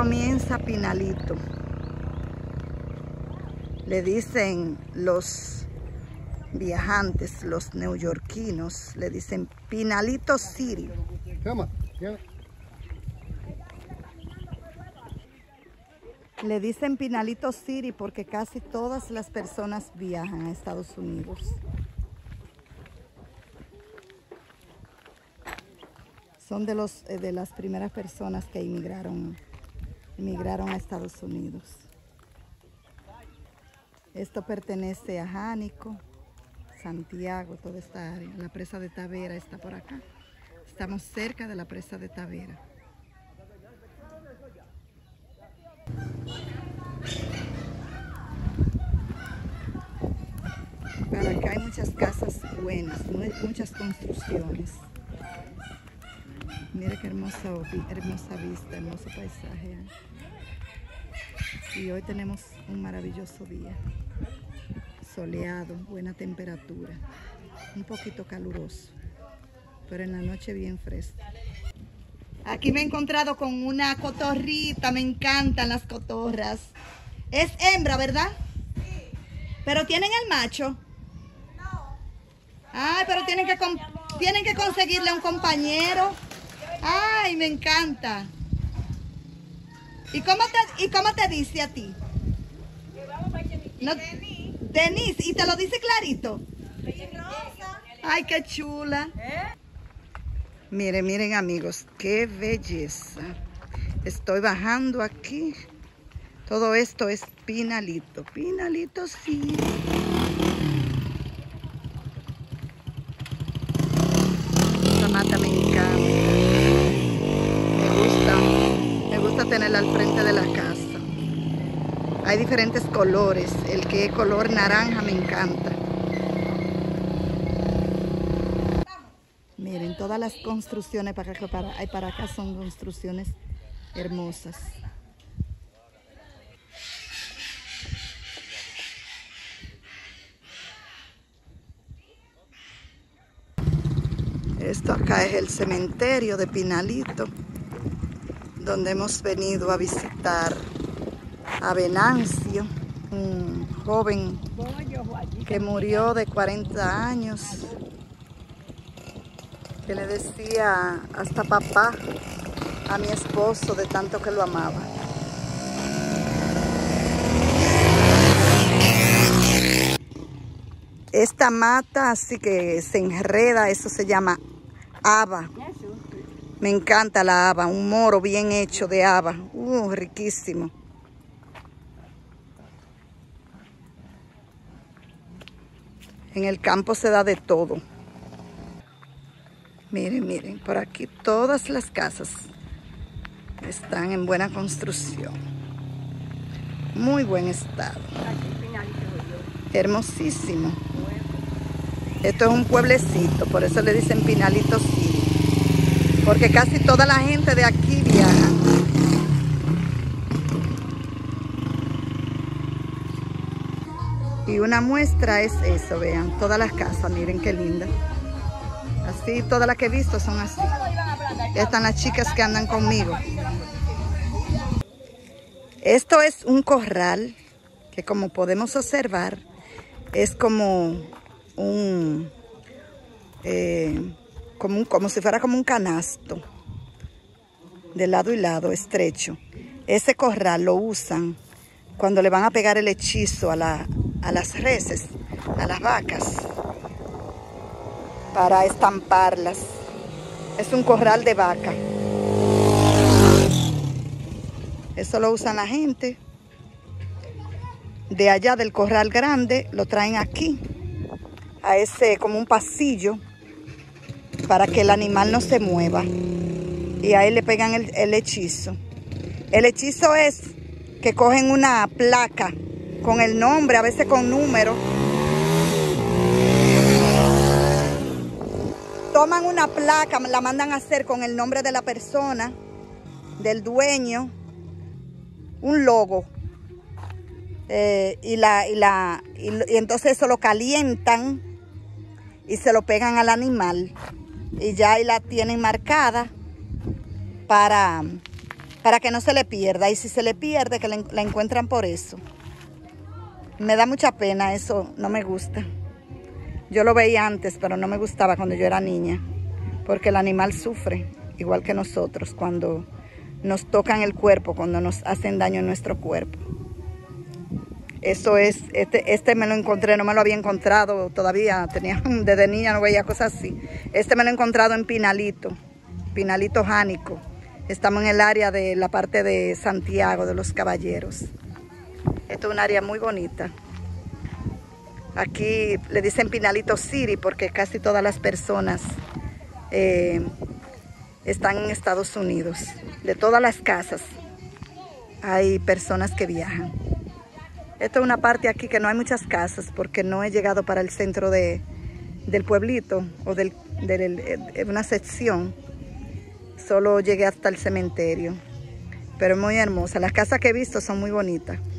comienza Pinalito. Le dicen los viajantes, los neoyorquinos, le dicen Pinalito City. Le dicen Pinalito City porque casi todas las personas viajan a Estados Unidos. Son de las primeras personas que emigraron a Estados Unidos. Esto pertenece a Jánico, Santiago, toda esta área. La presa de Tavera está por acá. Estamos cerca de la presa de Tavera. Para acá hay muchas casas buenas, muchas construcciones. Mira qué hermosa vista, hermoso paisaje. Y hoy tenemos un maravilloso día. Soleado, buena temperatura. Un poquito caluroso, pero en la noche bien fresco. Aquí me he encontrado con una cotorrita, me encantan las cotorras. Es hembra, ¿verdad? Sí. ¿Pero tienen el macho? No. Ay, pero tienen que conseguirle un compañero. Ay, me encanta. ¿Y cómo te dice a ti? No, Denise, ¿y te lo dice clarito? Ay, qué chula. Miren, miren amigos, qué belleza. Estoy bajando aquí. Todo esto es Pinalito. Pinalito, sí. Esta mata me encanta. Me gusta tenerla al frente de la casa. Hay diferentes colores. El que es color naranja me encanta. Miren, todas las construcciones hay para acá son construcciones hermosas. Esto acá es el cementerio de Pinalito, donde hemos venido a visitar a Venancio, un joven que murió de 40 años, que le decía hasta papá a mi esposo de tanto que lo amaba. Esta mata así que se enreda, eso se llama haba. Me encanta la haba, un moro bien hecho de haba. Riquísimo. En el campo se da de todo. Miren, miren, por aquí todas las casas están en buena construcción. Muy buen estado. Hermosísimo. Esto es un pueblecito, por eso le dicen Pinalito City. Porque casi toda la gente de aquí viaja. Y una muestra es eso, vean, todas las casas, miren qué linda. Así, todas las que he visto son así. Ya están las chicas que andan conmigo. Esto es un corral que, como podemos observar, es como como si fuera como un canasto, de lado y lado, estrecho. Ese corral lo usan cuando le van a pegar el hechizo a las reses, a las vacas, para estamparlas. Es un corral de vaca. Eso lo usan la gente. De allá del corral grande lo traen aquí, a ese como un pasillo, para que el animal no se mueva. Y ahí le pegan el hechizo. El hechizo es que cogen una placa con el nombre, a veces con número. Toman una placa, la mandan a hacer con el nombre de la persona, del dueño, un logo. Y entonces eso lo calientan y se lo pegan al animal. Y ya ahí la tienen marcada para para que no se le pierda. Y si se le pierde, que la encuentran por eso. Me da mucha pena, eso no me gusta. Yo lo veía antes, pero no me gustaba cuando yo era niña, porque el animal sufre, igual que nosotros, cuando nos tocan el cuerpo, cuando nos hacen daño en nuestro cuerpo. Eso es, este me lo encontré, no me lo había encontrado todavía, desde niña no veía cosas así. Este me lo he encontrado en Pinalito Jánico. Estamos en el área de la parte de Santiago, de los Caballeros. Esto es un área muy bonita. Aquí le dicen Pinalito City porque casi todas las personas están en Estados Unidos. De todas las casas hay personas que viajan. Esto es una parte aquí que no hay muchas casas porque no he llegado para el centro del pueblito o de una sección. Solo llegué hasta el cementerio. Pero es muy hermosa. Las casas que he visto son muy bonitas.